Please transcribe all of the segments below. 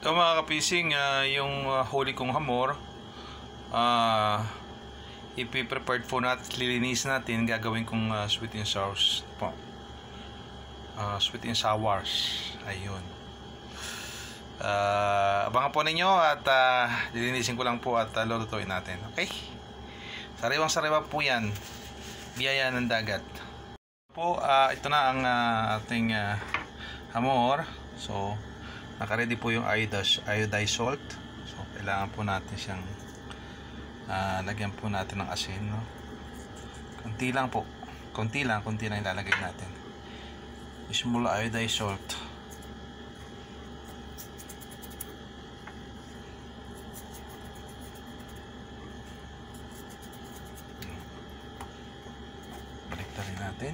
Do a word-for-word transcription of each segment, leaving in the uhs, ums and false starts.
Ito mga kapising, uh, yung uh, huli kong hamor, uh, ipi-prepared po natin, lilinis natin, gagawin kong uh, sweet and sour po. Uh, sweet and sours. Ayun. Uh, abangan po ninyo at uh, lilinisin ko lang po at uh, lulutuin natin. Okay? Sariwang sariwa po yan. Biyaya ng dagat. Po, uh, ito na ang uh, ating uh, hamor. So, naka-ready po yung iodized, iodized salt. So, kailangan po natin siyang uh, lagyan po natin ng asin. No? Kunti lang po. Kunti lang, kunti lang ilalagay natin. Small iodized salt. Baliktarin natin.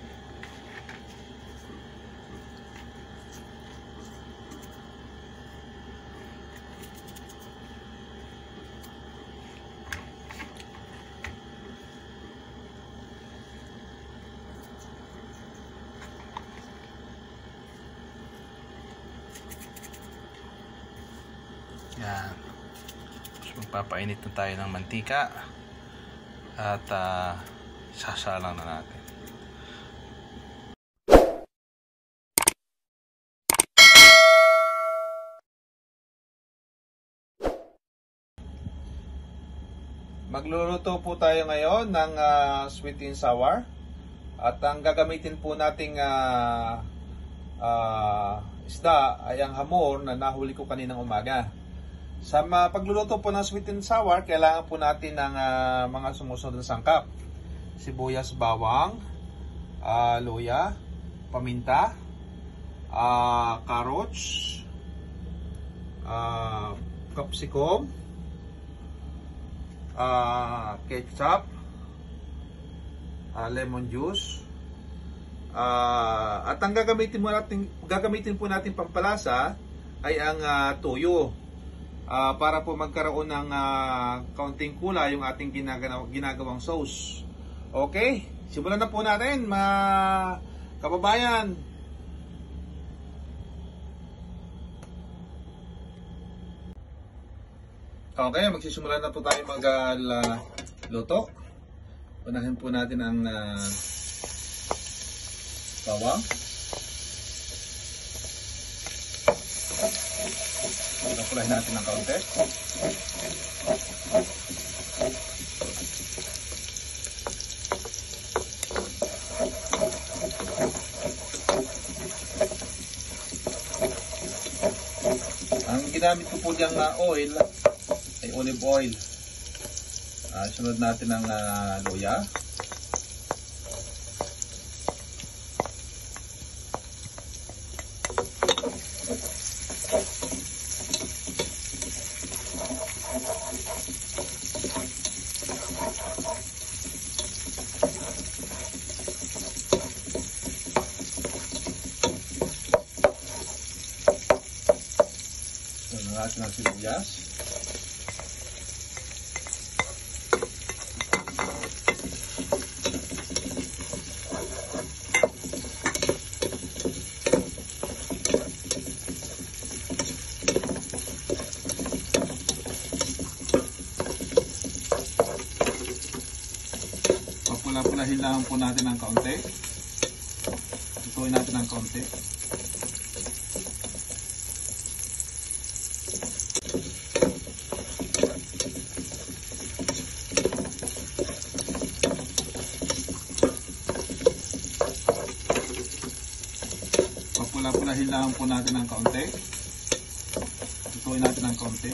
Yan. So, magpapainit na tayo ng mantika at uh, sasalang na natin. Magluluto po tayo ngayon ng uh, sweet and sour at ang gagamitin po nating uh, uh, isda ay ang hamor na nahuli ko kaninang umaga. Sa uh, pagluluto po ng sweet and sour, kailangan po natin ng uh, mga sumusunod na sangkap. Sibuyas, bawang, uh, luya, paminta, uh, carrots, uh, capsicum, uh, ketchup, uh, lemon juice, uh, at ang gagamitin, mo natin, gagamitin po natin pampalasa ay ang uh, tuyo. Uh, para po magkaroon ng uh, kaunting kulay yung ating ginagawa, ginagawang sauce. Okay, simulan na po natin mga kababayan. Okay, magsisimulan na po tayo magluto. Uh, Unahin po natin ang uh, bawang. Nakulahin natin ng kaunti. Ang ginamit ko po diyang uh, oil ay olive oil. Uh, sunod natin ang uh, luya. Natin ang sibuyas. Papula-pulahin lang po natin ng kaunti. Ituin natin ng kaunti. Papula-pulahin lang po natin ng kaunti. Ituin natin ng kaunti.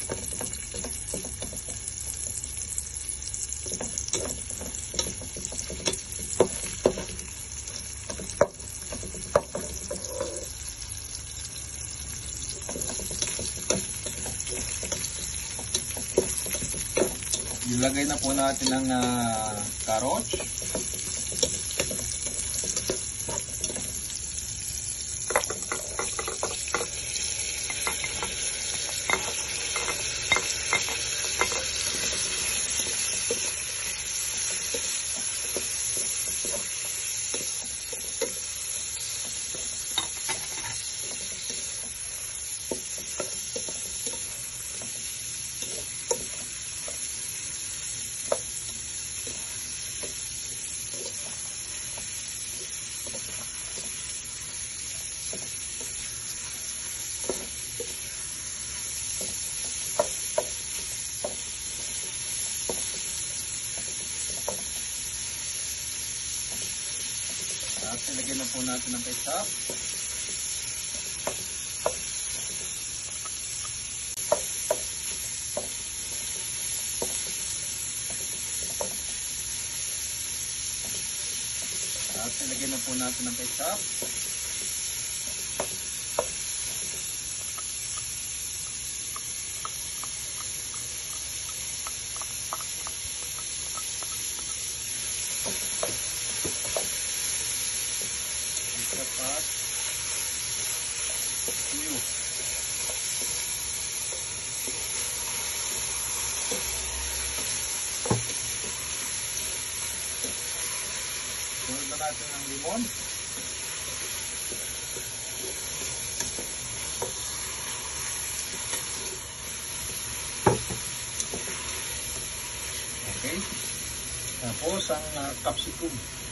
Ilagay na po natin ang uh, carrots. po natin ng ketchup. At ilagay na po natin ng ketchup. At tuyo. Sunod na natin ang limon. Okay. Tapos ang uh, capsicum.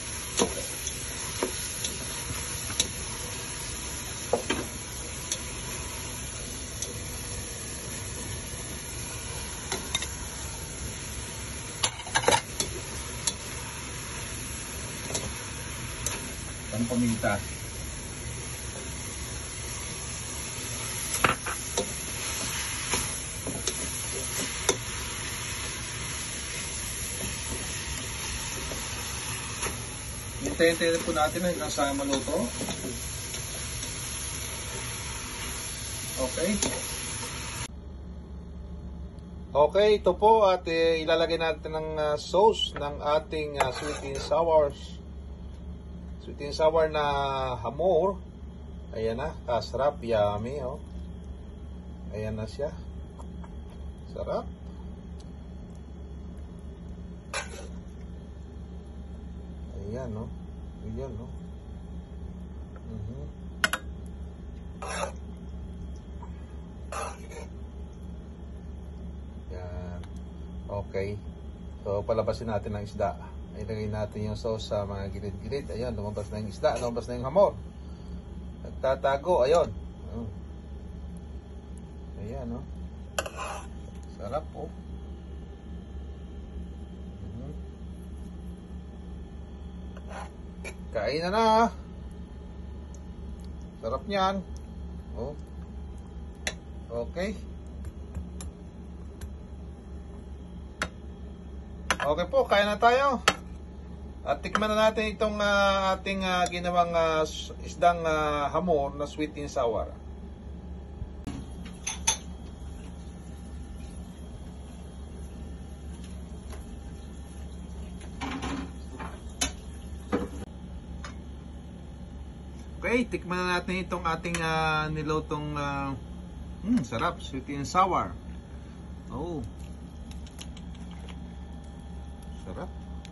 Ang paminta. Hintayin-hintayin po natin hanggang sa maluto. Okay. Okay, ito po at eh, ilalagay natin ng uh, sauce ng ating uh, sweet and sour sweet and sour na hamor. Ayan na, kasarap, yummy, oh. Ayan na siya. Sarap. Ayan, no. Ayan, no. Mm-hmm. Yan. Okay. So, palabasin natin ang isda. Ilagay natin yung sauce sa mga gilid-gilid. Ayan, lumabas na yung isda, lumabas na yung hamor. Nagtatago, ayun. Ayan, no. Sarap, oh. Mm-hmm. Kain na na. Sarap niyan. Oh. Okay. Okay po, kain na tayo. At tikman na natin itong uh, ating uh, ginawang uh, isdang uh, hamor na sweet and sour. Okay, tikman na natin itong ating uh, nilutong uh, mm, sarap, sweet and sour. Oh. Sarap.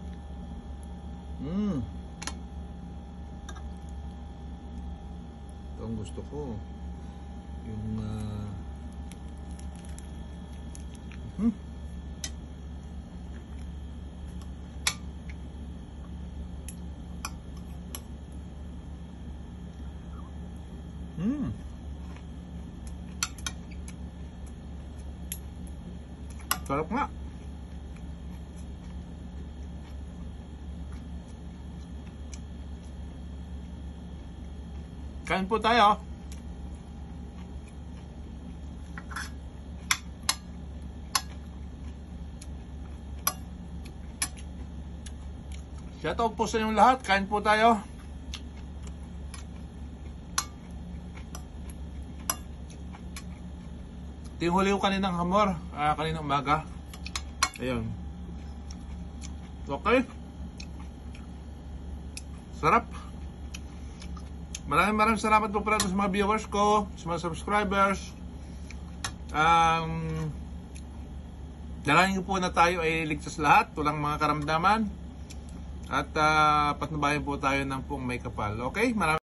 Mm. Ito ang gusto ko. Yung uh, hmm. Hmm. Sarap nga. Kain po tayo. Shoutout po sa inyong lahat. Kain po tayo. Ito yung huli ko kaninang hamor. Ah, kaninang umaga. Ayun. Okay. Sarap. Maraming maraming salamat po pala sa mga viewers ko, sa mga subscribers. Um, dalangin ko po na tayo ay ligtas lahat, walang mga karamdaman. At uh, patnubayan po tayo ng pong may kapal. Okay? Maraming